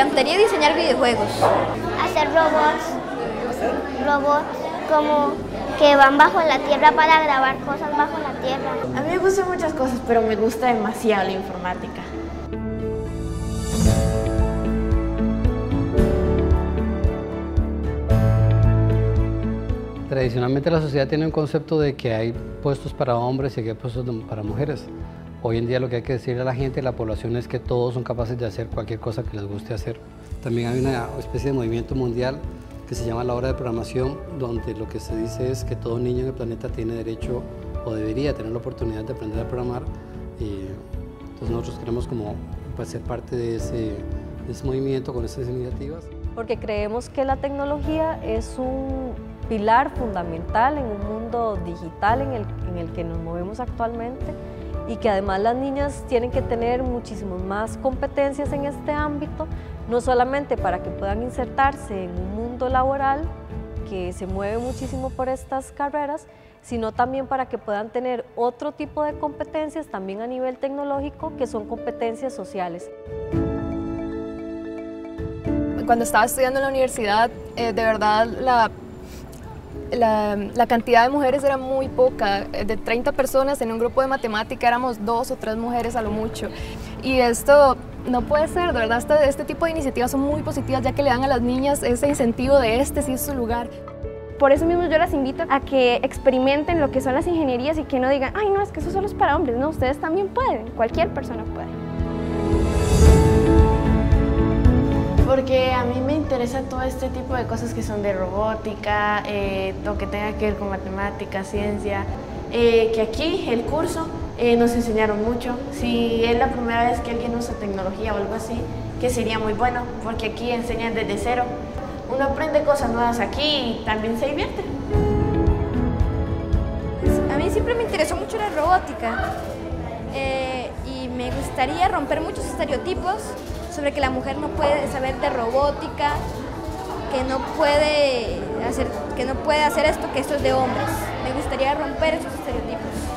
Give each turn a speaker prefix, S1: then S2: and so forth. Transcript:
S1: encantaría diseñar videojuegos.
S2: Hacer robots como que van bajo la tierra para grabar cosas bajo la tierra.
S3: A mí me gustan muchas cosas, pero me gusta demasiado la informática.
S4: Tradicionalmente la sociedad tiene un concepto de que hay puestos para hombres y que hay puestos para mujeres. Hoy en día lo que hay que decirle a la gente, a la población, es que todos son capaces de hacer cualquier cosa que les guste hacer. También hay una especie de movimiento mundial que se llama la hora de programación, donde lo que se dice es que todo niño en el planeta tiene derecho o debería tener la oportunidad de aprender a programar. Entonces nosotros queremos como ser parte de ese movimiento con esas iniciativas.
S5: Porque creemos que la tecnología es un pilar fundamental en un mundo digital en el que nos movemos actualmente, y que además las niñas tienen que tener muchísimas más competencias en este ámbito, no solamente para que puedan insertarse en un mundo laboral que se mueve muchísimo por estas carreras, sino también para que puedan tener otro tipo de competencias también a nivel tecnológico, que son competencias sociales.
S6: Cuando estaba estudiando en la universidad, de verdad la cantidad de mujeres era muy poca. De 30 personas en un grupo de matemática éramos 2 o 3 mujeres a lo mucho. Y esto no puede ser, de verdad este tipo de iniciativas son muy positivas, ya que le dan a las niñas ese incentivo de sí es su lugar.
S7: Por eso mismo yo las invito a que experimenten lo que son las ingenierías y que no digan, ay no, es que eso solo es para hombres. No, ustedes también pueden, cualquier persona puede.
S3: Porque a mí me interesa todo este tipo de cosas que son de robótica, lo que tenga que ver con matemáticas, ciencia, que aquí el curso nos enseñaron mucho. Si es la primera vez que alguien usa tecnología o algo así, que sería muy bueno, porque aquí enseñan desde cero. Uno aprende cosas nuevas aquí y también se divierte.
S1: A mí siempre me interesó mucho la robótica y me gustaría romper muchos estereotipos sobre que la mujer no puede saber de robótica, que no puede hacer esto, que esto es de hombres. Me gustaría romper esos estereotipos.